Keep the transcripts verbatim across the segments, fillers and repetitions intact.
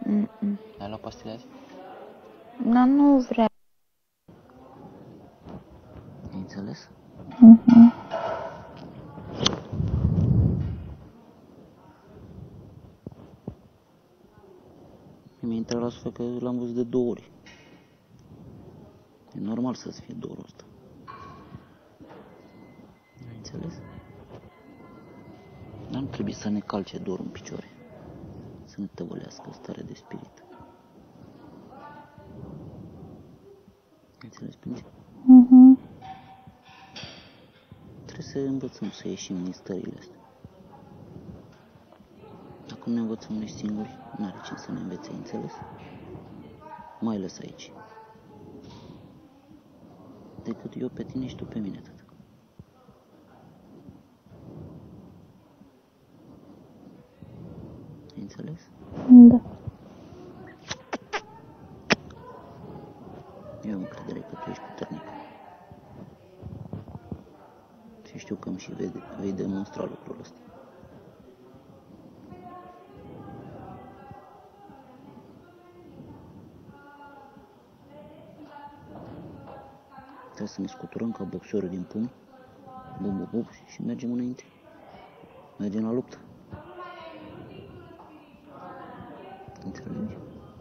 Mm-mm. Ai luat pastile azi? Dar nu vreau. Ai înțeles? Mhm. Mi-a intrat la suflet că l-am văzut de două ori. E normal să-ți fie dorul ăsta. Ai înțeles? Dar nu trebuie să ne calce dorul în picioare. Să ne tăvălească starea de spirit. Ai înțeles, Prințe? Mhm. Trebuie să învățăm să ieșim din stările astea. Dacă nu ne învățăm noi singuri, n-are cine să ne învețe, ai înțeles? Mai lăs aici. Decât eu pe tine și tu pe mine, tată. Ai înțeles? Da. Eu am încredere că tu ești puternic. Și știu că îmi și vei, vei demonstra lucrul ăsta. Trebuie să ne scuturăm ca boxerul din pumni, bum, bum, bum, și mergem înainte. Mergem la luptă. Înțelegi?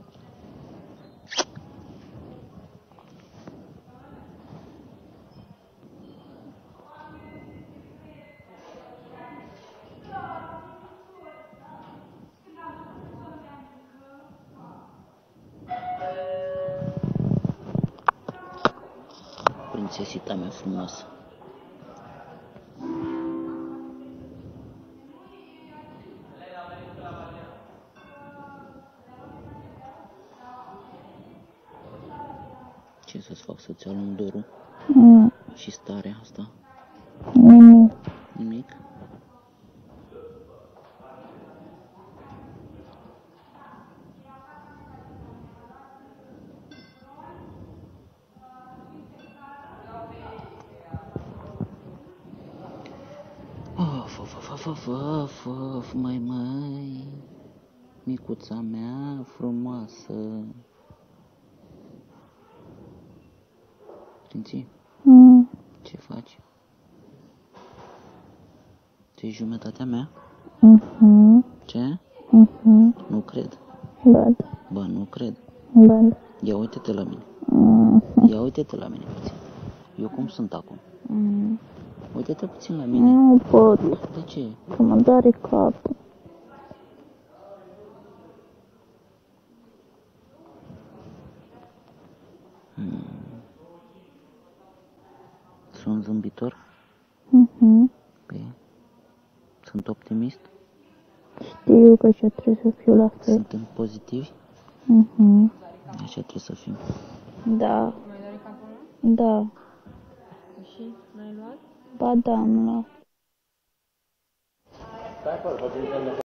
Prințesita mea frumoasă. Ce să-ți fac, să-ți alung dorul? Mm. Și starea asta? Nimic. Nimic? Of, of, of, of, of, of, of, mai, mai, micuța mea frumoasă. Prinții, Mm. ce faci? Tu ești jumătatea mea? Mhm. Ce? Mhm. Nu cred. Ba da. Bă, nu cred. Ba da. Ia uite-te la mine. Mhm. Ia uite-te la mine puțin. Eu cum sunt acum? Mm. Uite-te puțin la mine. Nu pot, De ce? că mă doare capul. Hmm. Sunt zâmbitor? Mhm. Păi, sunt optimist? Știu că așa trebuie să fiu la fel. Suntem pozitivi? Mhm. Așa trebuie să fim. Da. Mai doare capul, nu? Da. Și n-ai luat? Ba da, am luat.